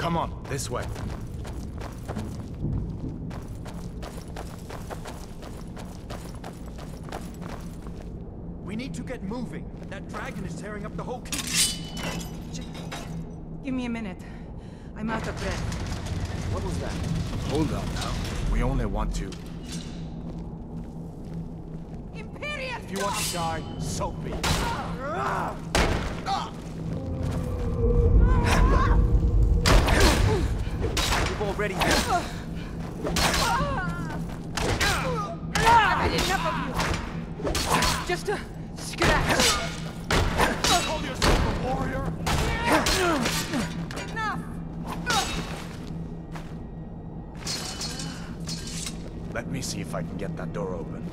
Come on, this way. We need to get moving. That dragon is tearing up the whole keep. Give me a minute. I'm out of breath. What was that? Hold on now. We only want to... Imperial! If you want to die, so be it. You've already had I've had enough of you! Just a scratch! Call yourself a warrior? Enough! Let me see if I can get that door open.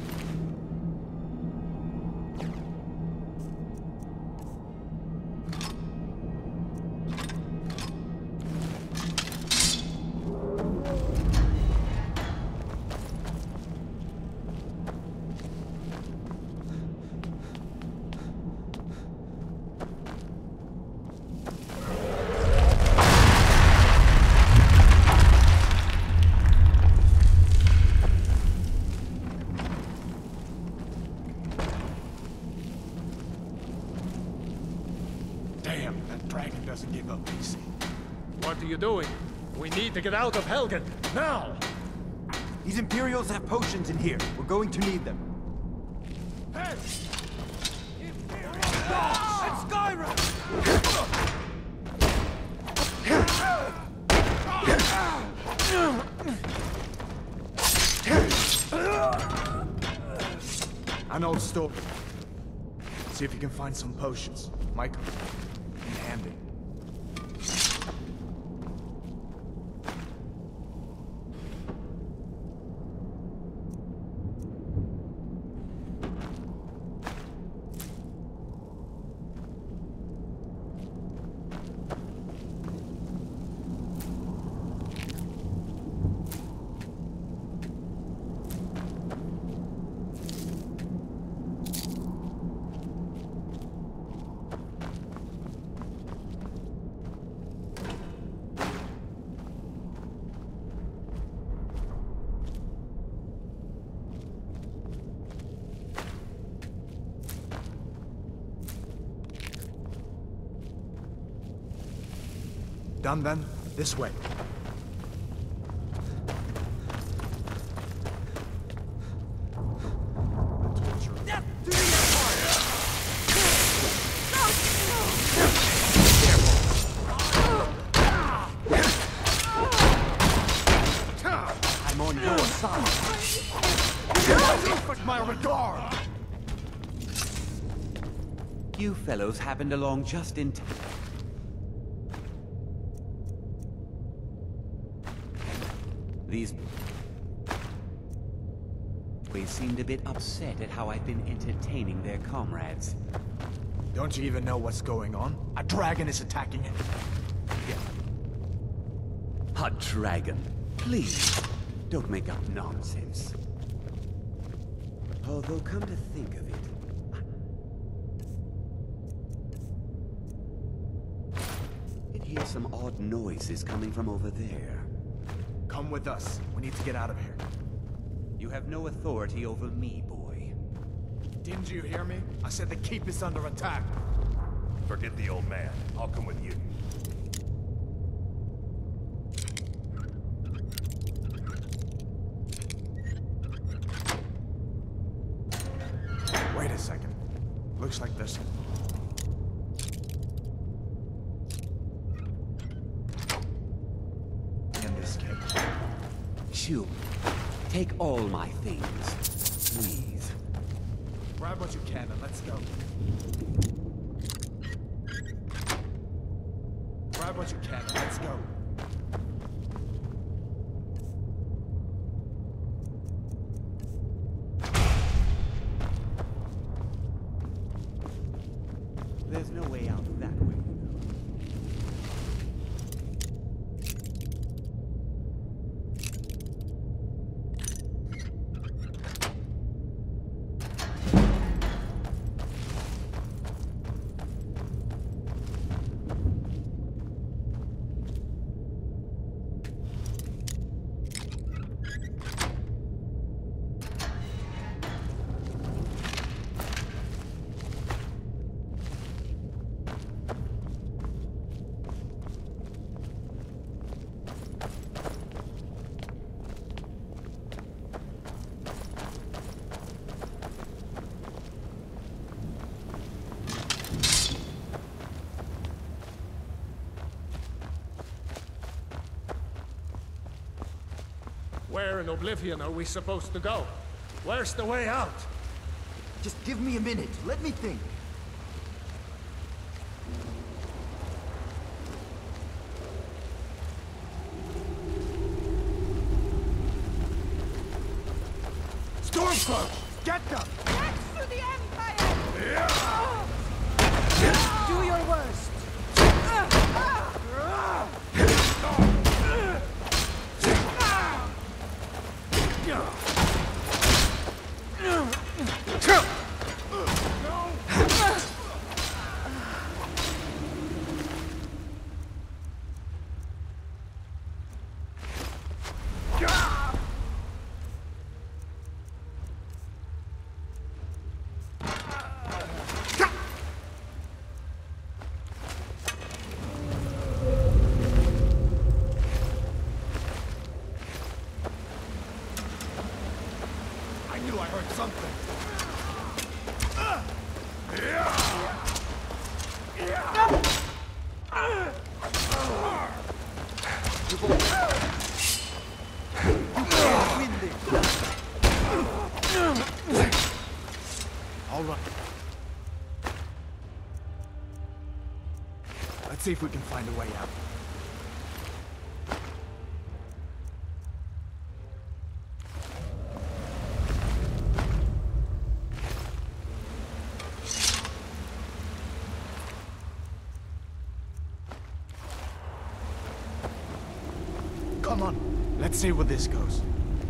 Doesn't give up easy. What are you doing? We need to get out of Hegan, now! These Imperials have potions in here. We're going to need them. Hey! Imperial dogs at SKYRIM! An old store. See if you can find some potions. Michael, handy. Done then? This way. Death to the Empire! I'm on your side. But my regard! You fellows happened along just in time. These... They seemed a bit upset at how I've been entertaining their comrades. Don't you even know what's going on? A dragon is attacking it. Yeah. A dragon. Please, don't make up nonsense. Although, come to think of it... I can hear some odd noises coming from over there. Come with us. We need to get out of here. You have no authority over me, boy. Didn't you hear me? I said the keep is under attack. Forget the old man. I'll come with you. Wait a second. Looks like there's some... in this cave. Shoo. Take all my things, please. Grab what you can and let's go. Grab what you can and let's go. There's no way out that way. Where in Oblivion are we supposed to go? Where's the way out? Just give me a minute. Let me think. Stormcloak! Get them! Next to the Empire! Do your worst! All right. Let's see if we can find a way out. Come on, let's see where this goes.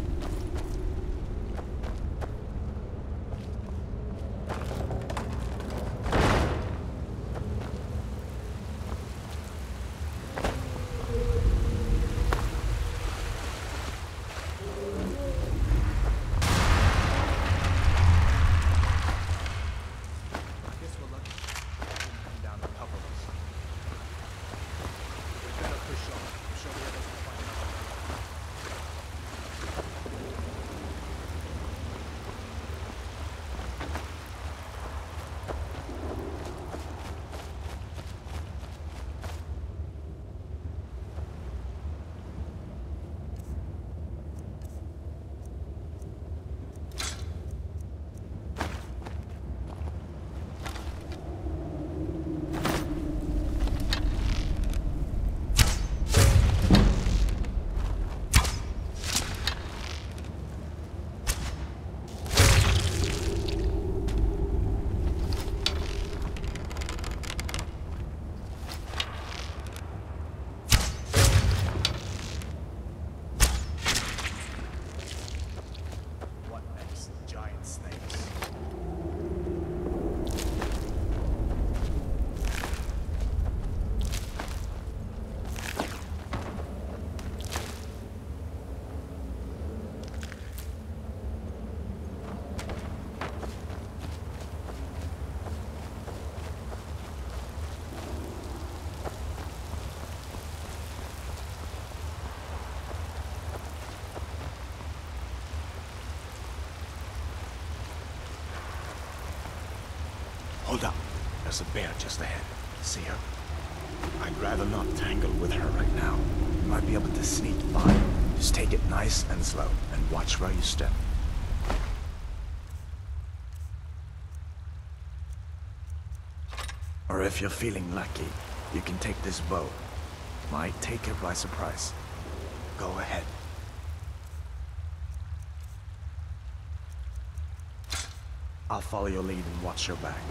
Hold up. There's a bear just ahead. See her? I'd rather not tangle with her right now. You might be able to sneak by. Just take it nice and slow, and watch where you step. Or if you're feeling lucky, you can take this bow. Might take her by surprise. Go ahead. I'll follow your lead and watch your back.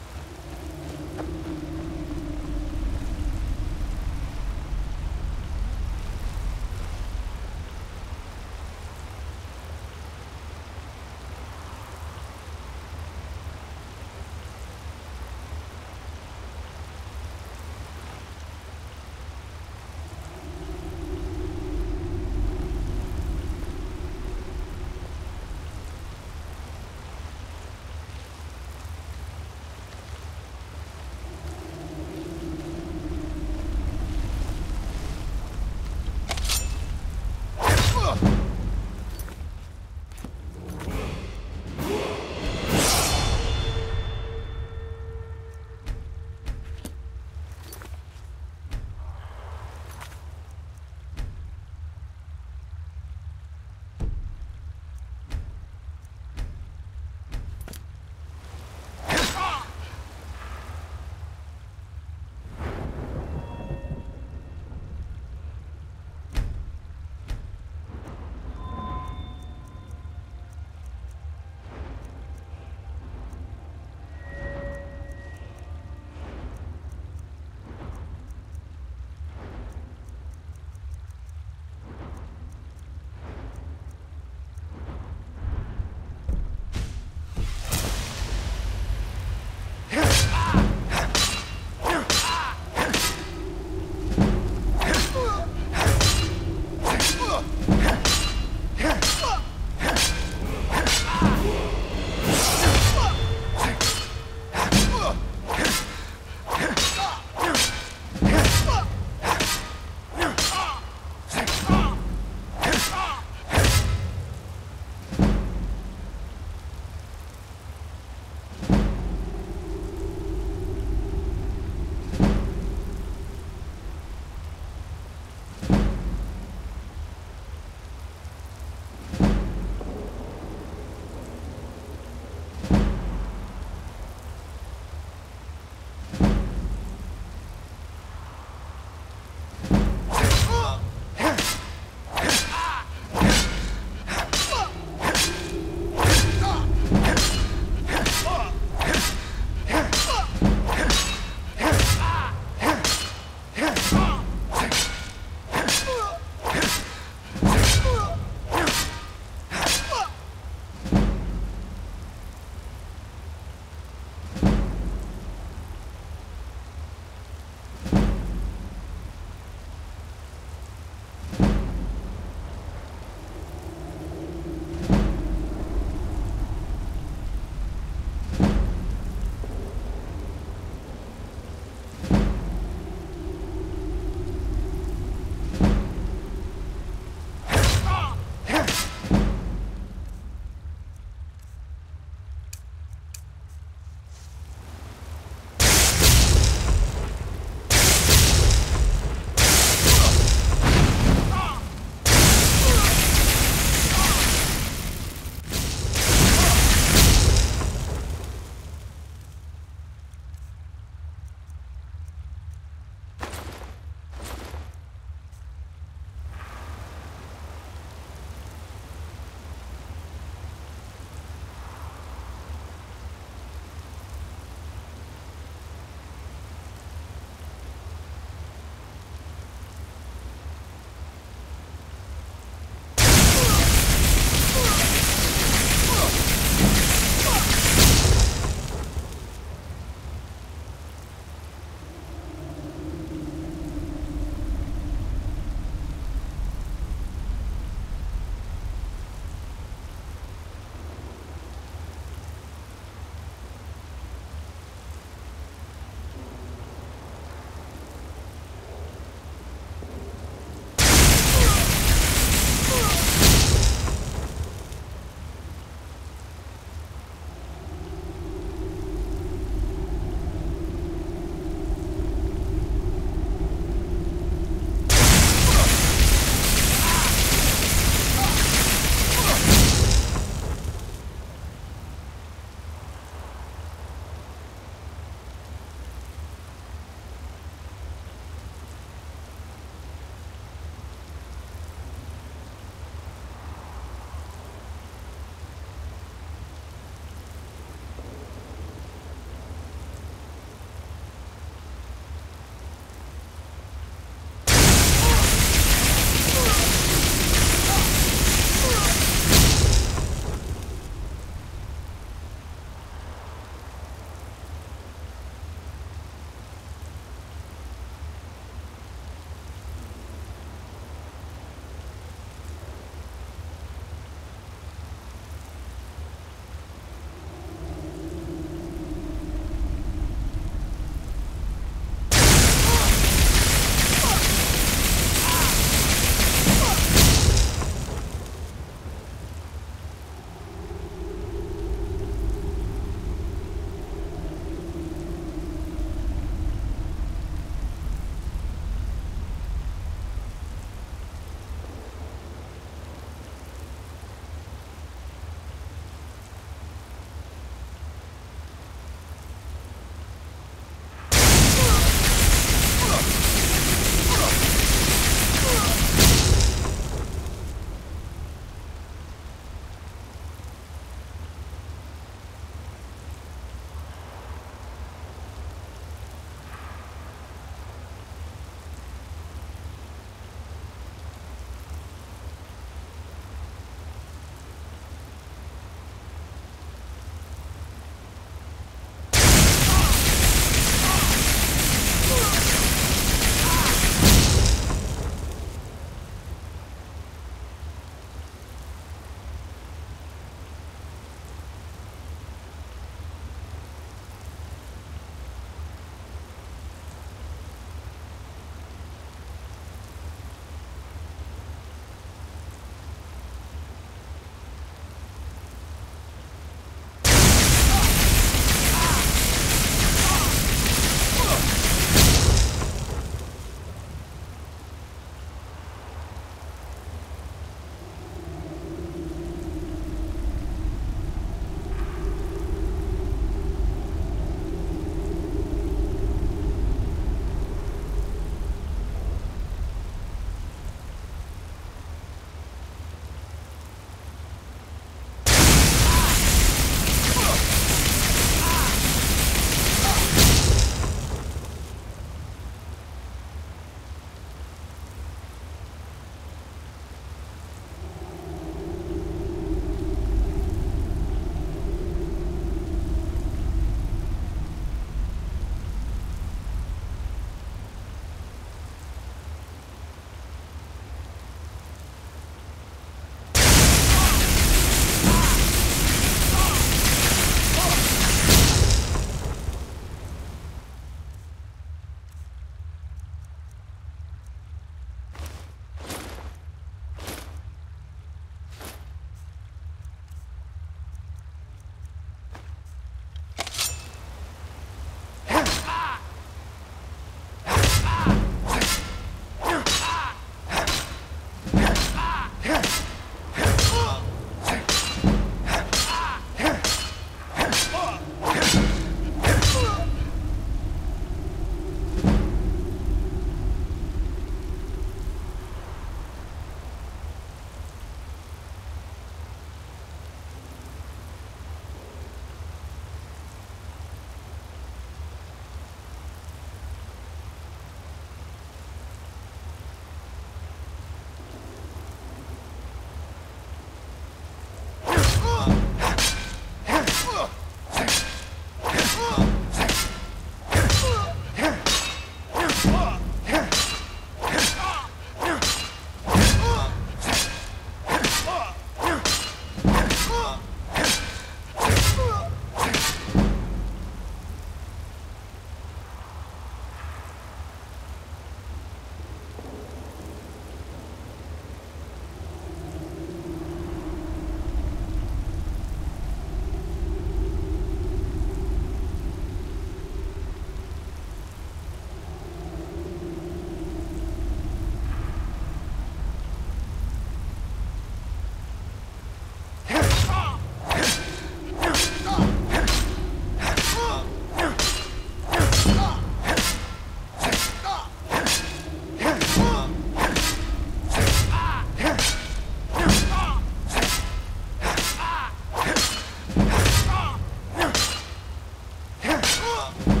up!